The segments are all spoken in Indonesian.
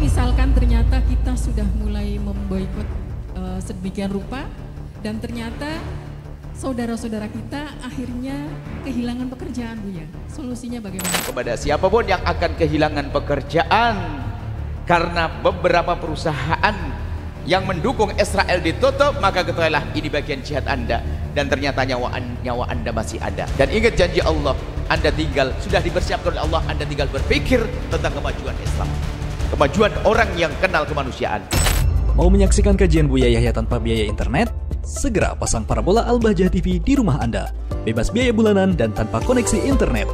misalkan ternyata kita sudah mulai memboikot sedemikian rupa dan ternyata saudara-saudara kita akhirnya kehilangan pekerjaan, Bu ya. Solusinya bagaimana? Kepada siapapun yang akan kehilangan pekerjaan karena beberapa perusahaan yang mendukung Israel ditutup, maka ketahuilah ini bagian jihad Anda, dan ternyata nyawa Anda masih ada. Dan ingat janji Allah, Anda tinggal sudah dipersiapkan oleh Allah, Anda tinggal berpikir tentang kemajuan Islam, kemajuan orang yang kenal kemanusiaan. Mau menyaksikan kajian Buya Yahya tanpa biaya internet? Segera pasang parabola Al-Bahjah TV di rumah Anda. Bebas biaya bulanan dan tanpa koneksi internet.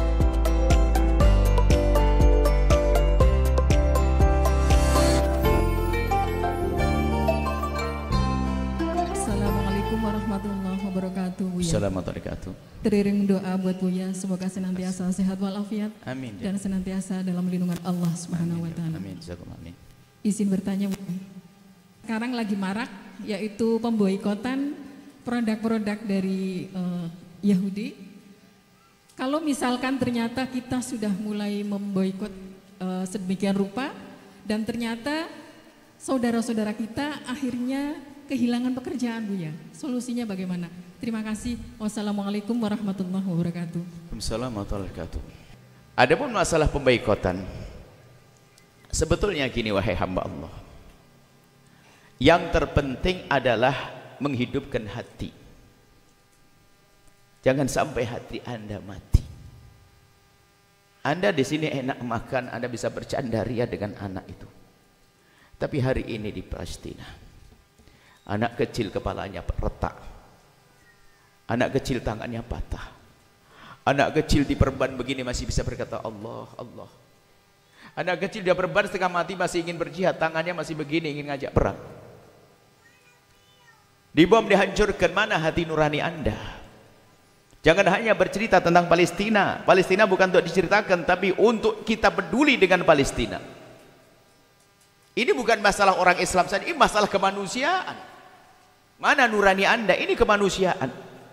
Assalamualaikum warahmatullahi wabarakatuh, Buya. Assalamualaikum warahmatullahi wabarakatuh. Teriring doa buat Buya, semoga senantiasa sehat walafiat. Amin. Dan senantiasa dalam lindungan Allah Subhanahu wa taala. Amin. Amin. Izin bertanya, Bu. Sekarang lagi marak yaitu pemboikotan produk-produk dari Yahudi. Kalau misalkan ternyata kita sudah mulai memboikot sedemikian rupa dan ternyata saudara-saudara kita akhirnya kehilangan pekerjaan, Bu ya. Solusinya bagaimana? Terima kasih. Wassalamualaikum warahmatullahi wabarakatuh. Waalaikumsalam warahmatullahi wabarakatuh. Adapun masalah pemboikotan, sebetulnya gini wahai hamba Allah, yang terpenting adalah menghidupkan hati. Jangan sampai hati Anda mati. Anda di sini enak makan, Anda bisa bercanda ria dengan anak itu. Tapi hari ini di Palestina, anak kecil kepalanya retak, anak kecil tangannya patah, anak kecil diperban begini masih bisa berkata Allah, Allah. Anak kecil dia berban setengah mati masih ingin berjihad, tangannya masih begini ingin ngajak perang. Dibom, dihancurkan, mana hati nurani Anda? Jangan hanya bercerita tentang Palestina. Palestina bukan untuk diceritakan, tapi untuk kita peduli dengan Palestina. Ini bukan masalah orang Islam saja, ini masalah kemanusiaan. Mana nurani Anda? Ini kemanusiaan.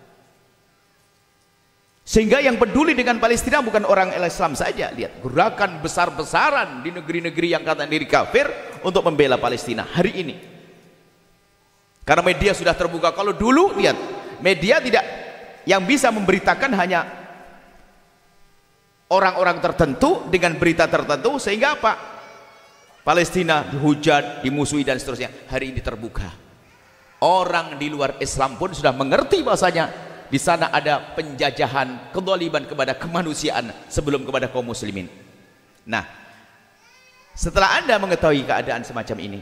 Sehingga yang peduli dengan Palestina bukan orang Islam saja. Lihat, gerakan besar-besaran di negeri-negeri yang kata diri kafir untuk membela Palestina hari ini. Karena media sudah terbuka. Kalau dulu lihat, media tidak, yang bisa memberitakan hanya orang-orang tertentu dengan berita tertentu, sehingga apa? Palestina dihujat, dimusuhi dan seterusnya. Hari ini terbuka. Orang di luar Islam pun sudah mengerti bahwasanya di sana ada penjajahan, kedzaliman kepada kemanusiaan sebelum kepada kaum muslimin. Nah, setelah Anda mengetahui keadaan semacam ini,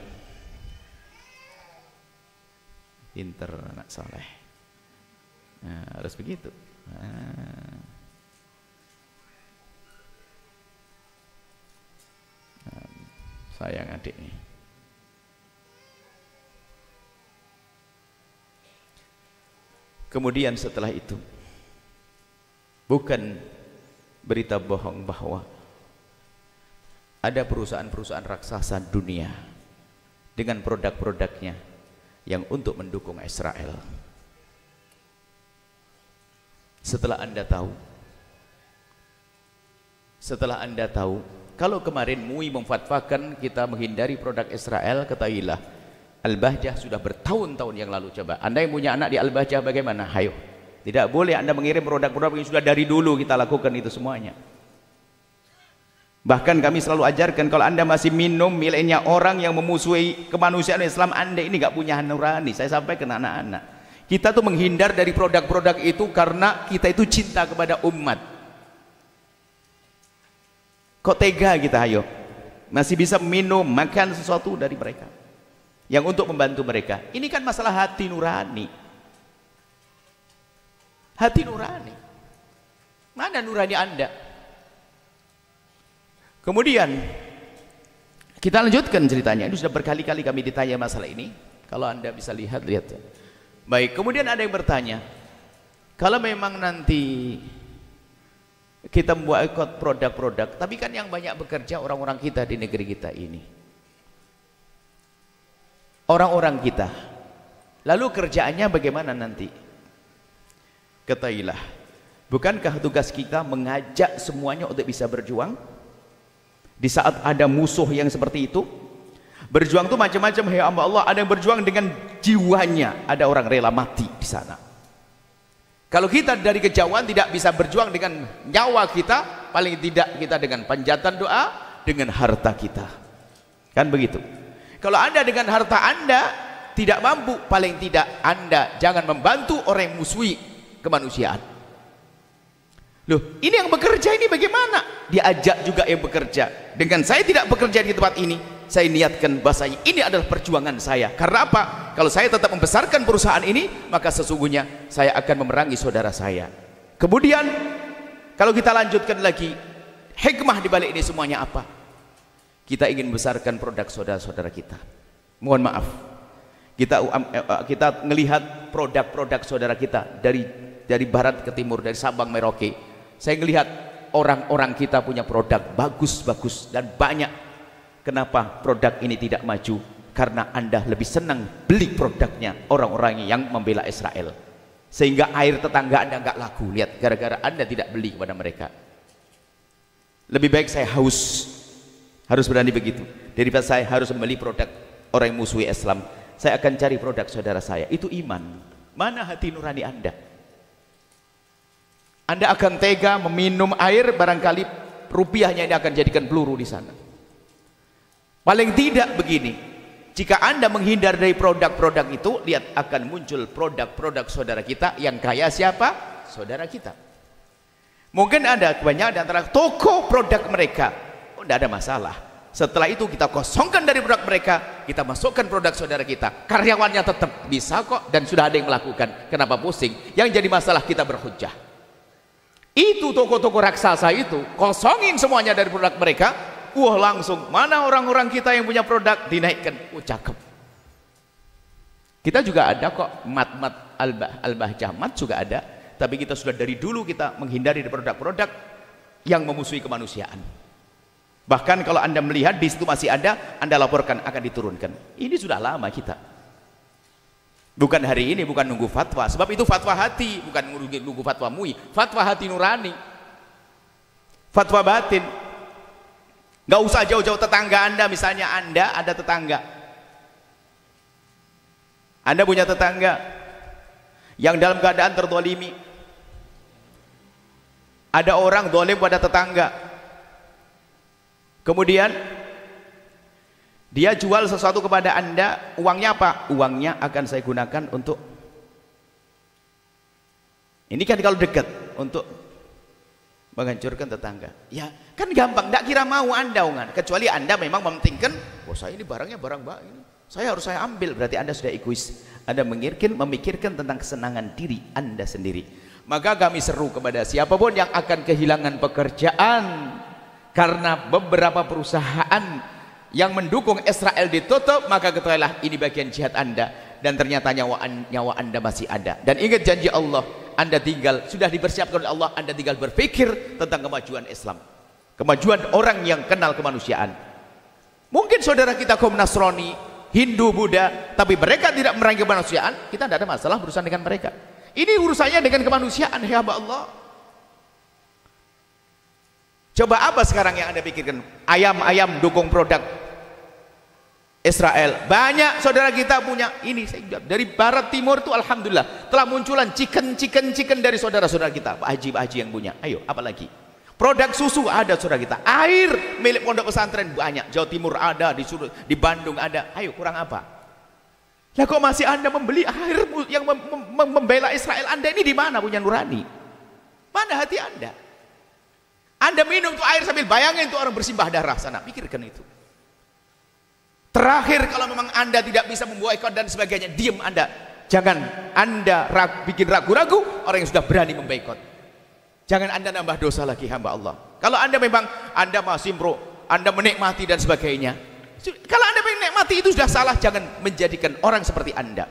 pinter anak soleh, nah, harus begitu. Sayang adik nih. Kemudian setelah itu, bukan berita bohong bahwa ada perusahaan-perusahaan raksasa dunia dengan produk-produknya yang untuk mendukung Israel. Setelah Anda tahu, kalau kemarin MUI memfatwakan kita menghindari produk Israel, ketahuilah Al-Bahjah sudah bertahun-tahun yang lalu. Coba Anda yang punya anak di Al-Bahjah bagaimana? Hayo, tidak boleh Anda mengirim produk-produk yang sudah dari dulu kita lakukan itu semuanya. Bahkan kami selalu ajarkan, kalau Anda masih minum miliknya orang yang memusuhi kemanusiaan Islam, Anda ini gak punya nurani. Saya sampaikan ke anak-anak, kita tuh menghindar dari produk-produk itu karena kita itu cinta kepada umat. Kok tega kita, ayo masih bisa minum, makan sesuatu dari mereka yang untuk membantu mereka. Ini kan masalah hati nurani. Hati nurani, mana nurani Anda? Kemudian kita lanjutkan ceritanya. Ini sudah berkali-kali kami ditanya masalah ini. Kalau Anda bisa lihat. Baik, kemudian ada yang bertanya, kalau memang nanti kita memboikot produk-produk, tapi kan yang banyak bekerja orang-orang kita di negeri kita ini, orang-orang kita, lalu kerjaannya bagaimana nanti? Ketahuilah, bukankah tugas kita mengajak semuanya untuk bisa berjuang? Di saat ada musuh yang seperti itu, berjuang itu macam-macam ya Allah. Ada yang berjuang dengan jiwanya, ada orang rela mati di sana. Kalau kita dari kejauhan tidak bisa berjuang dengan nyawa kita, paling tidak kita dengan panjatan doa, dengan harta kita. Kan begitu. Kalau Anda dengan harta Anda tidak mampu, paling tidak Anda jangan membantu orang yang musuhi kemanusiaan. Loh, ini yang bekerja ini bagaimana? Diajak juga yang bekerja. Dengan saya tidak bekerja di tempat ini, saya niatkan bahasanya ini adalah perjuangan saya. Karena apa? Kalau saya tetap membesarkan perusahaan ini, maka sesungguhnya saya akan memerangi saudara saya. Kemudian kalau kita lanjutkan lagi, hikmah di balik ini semuanya apa? Kita ingin membesarkan produk saudara-saudara kita. Mohon maaf, kita melihat produk-produk saudara kita dari barat ke timur, dari Sabang Merauke. Saya melihat orang-orang kita punya produk bagus-bagus dan banyak. Kenapa produk ini tidak maju? Karena Anda lebih senang beli produknya orang-orang yang membela Israel, sehingga air tetangga Anda nggak laku. Lihat, gara-gara Anda tidak beli kepada mereka. Lebih baik saya harus berani begitu, daripada saya harus membeli produk orang yang musuhi Islam. Saya akan cari produk saudara saya. Itu iman. Mana hati nurani Anda? Anda akan tega meminum air, barangkali rupiahnya ini akan jadikan peluru di sana. Paling tidak begini, jika Anda menghindar dari produk-produk itu, lihat akan muncul produk-produk saudara kita yang kaya siapa? Saudara kita. Mungkin ada kebanyakan di antara toko produk mereka, tidak ada masalah. Setelah itu kita kosongkan dari produk mereka, kita masukkan produk saudara kita. Karyawannya tetap bisa kok, dan sudah ada yang melakukan. Kenapa pusing? Yang jadi masalah kita berhujjah. Itu toko-toko raksasa itu, kosongin semuanya dari produk mereka. Wah, langsung mana orang-orang kita yang punya produk dinaikkan. Cakep. Kita juga ada kok mat-mat al-bahjah mat juga ada, tapi kita sudah dari dulu kita menghindari produk-produk yang memusuhi kemanusiaan. Bahkan kalau Anda melihat di situ masih ada, Anda laporkan, akan diturunkan. Ini sudah lama kita. Bukan hari ini, bukan nunggu fatwa. Sebab itu fatwa hati, bukan nunggu fatwa MUI. Fatwa hati nurani, fatwa batin. Gak usah jauh-jauh tetangga Anda. Misalnya Anda ada tetangga, Anda punya tetangga yang dalam keadaan terzalimi. Ada orang zalim pada tetangga, kemudian dia jual sesuatu kepada Anda. Uangnya apa? Uangnya akan saya gunakan untuk, ini kan kalau dekat, untuk menghancurkan tetangga. Ya kan gampang, tidak kira mau Anda ungan. Kecuali Anda memang mementingkan, oh saya ini barangnya barang ini, saya ambil. Berarti Anda sudah egois. Anda memikirkan tentang kesenangan diri Anda sendiri. Maka kami seru kepada siapapun yang akan kehilangan pekerjaan karena beberapa perusahaan yang mendukung Israel ditutup, maka ketahuilah ini bagian jihad Anda, dan ternyata nyawa Anda masih ada. Dan ingat janji Allah, Anda tinggal, sudah dipersiapkan oleh Allah, Anda tinggal berpikir tentang kemajuan Islam, kemajuan orang yang kenal kemanusiaan. Mungkin saudara kita kaum Nasrani, Hindu, Buddha, tapi mereka tidak memerangi kemanusiaan, kita tidak ada masalah berurusan dengan mereka. Ini urusannya dengan kemanusiaan, ya Allah. Coba apa sekarang yang Anda pikirkan? Ayam-ayam dukung produk Israel. Banyak saudara kita punya ini. Dari barat timur itu alhamdulillah telah munculan chicken dari saudara-saudara kita. Pak Haji yang punya. Ayo, apalagi? Produk susu ada saudara kita. Air milik pondok pesantren banyak. Jawa Timur ada, di Bandung ada. Ayo, kurang apa? Lah kok masih Anda membeli air yang membela Israel? Anda ini di mana punya nurani? Mana hati Anda? Anda minum tuh air sambil bayangin tuh orang bersimbah darah sana. Pikirkan itu. Terakhir, kalau memang Anda tidak bisa memboikot dan sebagainya, diam Anda. Jangan Anda bikin ragu-ragu orang yang sudah berani memboikot. Jangan Anda nambah dosa lagi, hamba Allah. Kalau Anda memang Anda masih Anda menikmati dan sebagainya. Kalau Anda menikmati itu sudah salah, jangan menjadikan orang seperti Anda.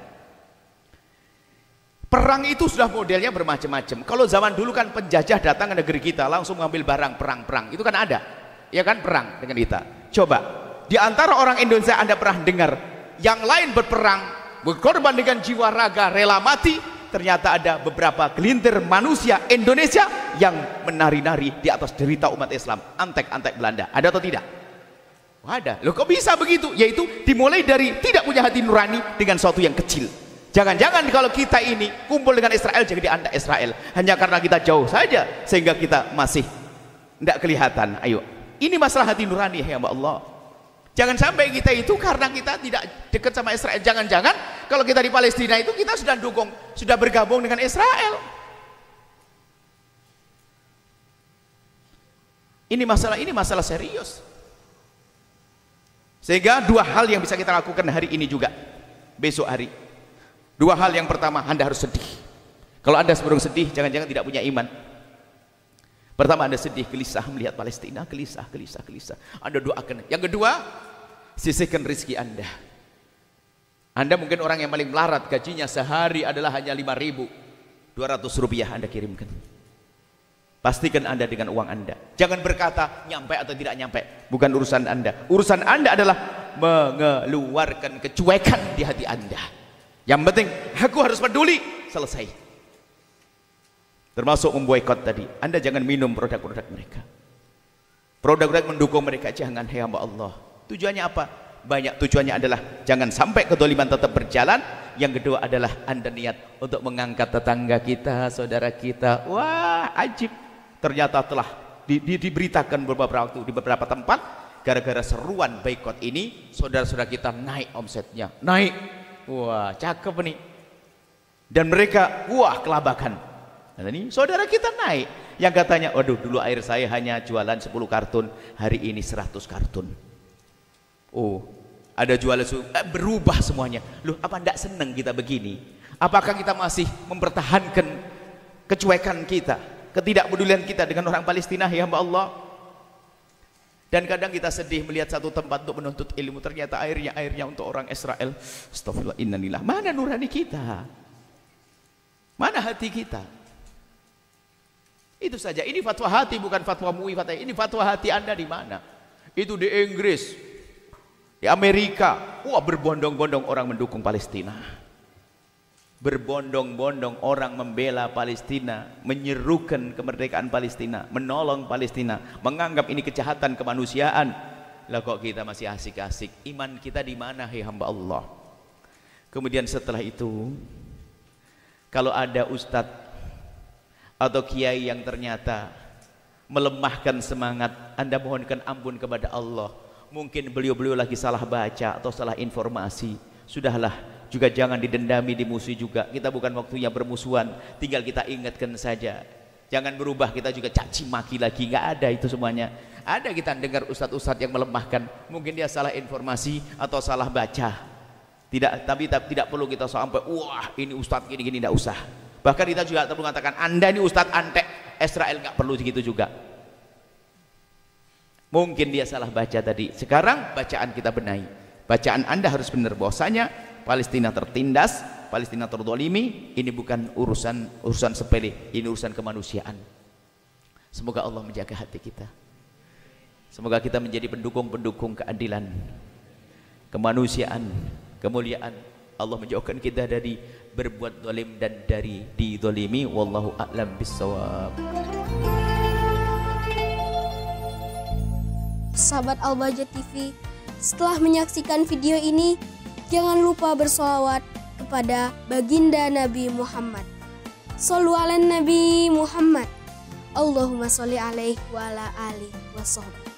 Perang itu sudah modelnya bermacam-macam. Kalau zaman dulu kan penjajah datang ke negeri kita, langsung mengambil barang, perang. Itu kan ada. Ya kan, perang dengan kita. Coba, di antara orang Indonesia Anda pernah dengar yang lain berperang, berkorban dengan jiwa raga, rela mati, ternyata ada beberapa gelintir manusia Indonesia yang menari-nari di atas derita umat Islam, antek-antek Belanda. Ada atau tidak? Ada. Loh kok bisa begitu? Yaitu dimulai dari tidak punya hati nurani dengan sesuatu yang kecil. Jangan-jangan kalau kita ini kumpul dengan Israel jadi anak Israel hanya karena kita jauh saja sehingga kita masih tidak kelihatan. Ayo, ini masalah hati nurani ya Allah. Jangan sampai kita itu karena kita tidak dekat sama Israel. Jangan-jangan kalau kita di Palestina itu kita sudah dukung, sudah bergabung dengan Israel. Ini masalah serius. Sehingga dua hal yang bisa kita lakukan hari ini juga, besok hari. Dua hal, yang pertama, Anda harus sedih. Kalau Anda sebelum sedih, jangan-jangan tidak punya iman. Pertama, Anda sedih, gelisah melihat Palestina, gelisah. Anda doakan. Yang kedua, sisihkan rezeki Anda. Anda mungkin orang yang paling melarat, gajinya sehari adalah hanya 5.200 rupiah Anda kirimkan. Pastikan Anda dengan uang Anda. Jangan berkata nyampe atau tidak nyampe, bukan urusan Anda. Urusan Anda adalah mengeluarkan kecuekan di hati Anda. Yang penting aku harus peduli, selesai. Termasuk memboikot tadi. Anda jangan minum produk-produk mereka. Produk-produk mendukung mereka, jangan, ya Allah. Tujuannya apa? Banyak. Tujuannya adalah jangan sampai kedoliman tetap berjalan. Yang kedua adalah Anda niat untuk mengangkat tetangga kita, saudara kita. Wah, ajib. Ternyata telah diberitakan beberapa waktu di beberapa tempat, gara-gara seruan boikot ini saudara-saudara kita naik omsetnya, naik. Wah, cakep nih. Dan mereka wah kelabakan. Dan ini saudara kita naik. Yang katanya, waduh dulu air saya hanya jualan 10 kartun, hari ini 100 kartun. Oh, ada jualan berubah semuanya. Loh, apa enggak senang kita begini? Apakah kita masih mempertahankan kecuekan kita, ketidakpedulian kita dengan orang Palestina, ya Allah? Dan kadang kita sedih melihat satu tempat untuk menuntut ilmu, ternyata airnya untuk orang Israel. Astagfirullah, innalillah. Mana nurani kita? Mana hati kita? Itu saja. Ini fatwa hati, bukan fatwa MUI. Ini fatwa hati Anda di mana? Itu di Inggris, di Amerika. Wah, berbondong-bondong orang mendukung Palestina. Berbondong-bondong orang membela Palestina, menyerukan kemerdekaan Palestina, menolong Palestina, menganggap ini kejahatan kemanusiaan. Lah kok kita masih asik-asik? Iman kita di mana, hai hamba Allah? Kemudian setelah itu, kalau ada ustadz atau kiai yang ternyata melemahkan semangat, Anda mohonkan ampun kepada Allah. Mungkin beliau-beliau lagi salah baca atau salah informasi. Sudahlah, juga jangan didendami, dimusuhi juga. Kita bukan waktunya bermusuhan, tinggal kita ingatkan saja. Jangan berubah, kita juga caci maki lagi, nggak ada itu semuanya. Ada kita dengar ustadz-ustadz yang melemahkan, mungkin dia salah informasi atau salah baca. Tapi tidak perlu kita sampai wah ini ustadz gini-gini, tidak usah. Bahkan kita juga perlu mengatakan Anda ini ustadz antek Israel, nggak perlu begitu juga. Mungkin dia salah baca tadi. Sekarang bacaan kita benahi. Bacaan Anda harus benar bahwasanya Palestina tertindas, Palestina terdolimi. Ini bukan urusan sepele, ini urusan kemanusiaan. Semoga Allah menjaga hati kita. Semoga kita menjadi pendukung-pendukung keadilan, kemanusiaan, kemuliaan. Allah menjauhkan kita dari berbuat zalim dan dari didolimi. Wallahu a'lam bissawab. Sahabat Al-Bahjah TV, setelah menyaksikan video ini, jangan lupa bersolawat kepada baginda Nabi Muhammad. Shollu ala Nabi Muhammad. Allahumma sholli alaihi wa ala alihi wa sahbihi.